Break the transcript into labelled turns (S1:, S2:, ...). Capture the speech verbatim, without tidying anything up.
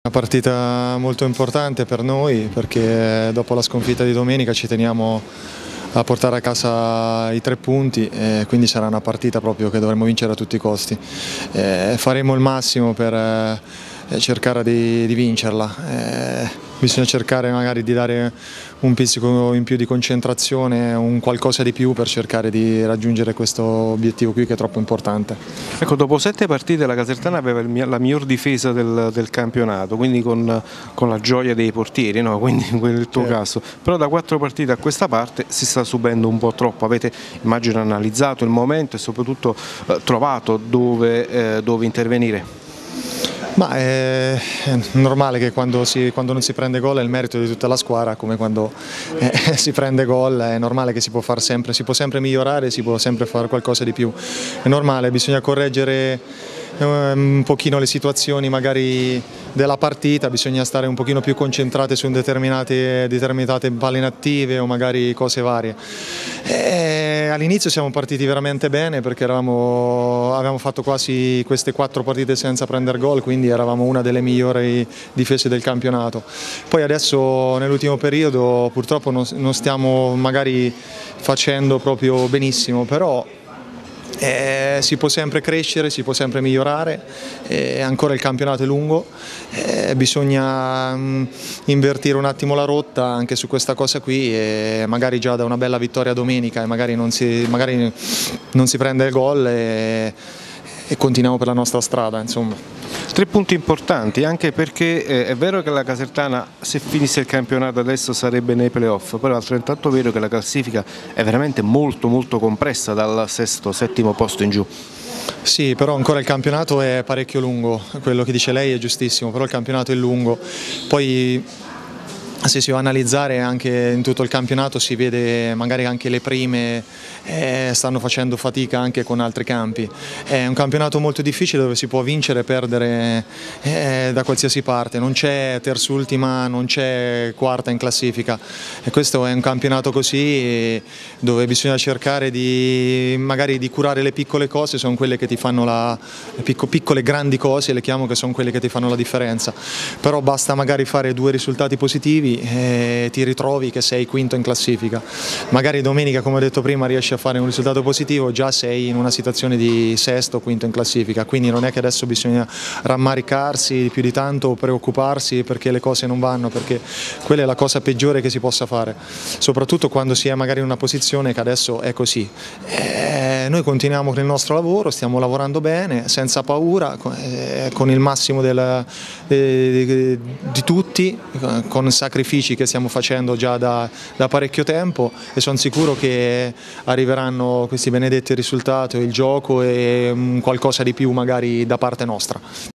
S1: Una partita molto importante per noi perché dopo la sconfitta di domenica ci teniamo a portare a casa i tre punti e quindi sarà una partita proprio che dovremo vincere a tutti i costi. E faremo il massimo per eh, cercare di, di vincerla. E bisogna cercare magari di dare un pizzico in più di concentrazione, un qualcosa di più per cercare di raggiungere questo obiettivo qui che è troppo importante.
S2: Ecco, dopo sette partite la Casertana aveva il, la miglior difesa del, del campionato, quindi con, con la gioia dei portieri, no? Quindi nel tuo certo. caso. Però da quattro partite a questa parte si sta subendo un po' troppo. Avete, immagino, analizzato il momento e soprattutto eh, trovato dove, eh, dove intervenire?
S1: Ma è normale che quando, si, quando non si prende gol è il merito di tutta la squadra, come quando eh, si prende gol è normale che si può fare sempre, si può sempre migliorare, si può sempre fare qualcosa di più. È normale, bisogna correggere un pochino le situazioni magari della partita, bisogna stare un pochino più concentrati su determinate, determinate palle inattive o magari cose varie. All'inizio siamo partiti veramente bene perché eravamo, avevamo fatto quasi queste quattro partite senza prendere gol, quindi eravamo una delle migliori difese del campionato. Poi adesso nell'ultimo periodo purtroppo non, non stiamo magari facendo proprio benissimo, però Eh, si può sempre crescere, si può sempre migliorare, eh, ancora il campionato è lungo, eh, bisogna mh, invertire un attimo la rotta anche su questa cosa qui e magari già da una bella vittoria domenica e magari non si, magari non si prende il gol e, e continuiamo per la nostra strada, insomma.
S2: Tre punti importanti, anche perché eh, è vero che la Casertana, se finisse il campionato adesso, sarebbe nei playoff, però è altrettanto vero che la classifica è veramente molto molto compressa dal sesto, settimo posto in giù.
S1: Sì, però ancora il campionato è parecchio lungo, quello che dice lei è giustissimo, però il campionato è lungo. Poi se si va a analizzare anche in tutto il campionato si vede magari anche le prime eh, stanno facendo fatica anche con altri campi. È un campionato molto difficile dove si può vincere e perdere eh, da qualsiasi parte, non c'è terzultima, non c'è quarta in classifica e questo è un campionato così dove bisogna cercare di magari di curare le piccole cose, sono quelle che ti fanno la le picco, piccole grandi cose, le chiamo, che sono quelle che ti fanno la differenza, però basta magari fare due risultati positivi e ti ritrovi che sei quinto in classifica. Magari domenica, come ho detto prima, riesci a fare un risultato positivo, già sei in una situazione di sesto o quinto in classifica, quindi non è che adesso bisogna rammaricarsi più di tanto o preoccuparsi perché le cose non vanno, perché quella è la cosa peggiore che si possa fare, soprattutto quando si è magari in una posizione che adesso è così. E noi continuiamo con il nostro lavoro, stiamo lavorando bene, senza paura, con il massimo del, di, di tutti, con sacrifici che stiamo facendo già da, da parecchio tempo e sono sicuro che arriveranno questi benedetti risultati, il gioco e qualcosa di più magari da parte nostra.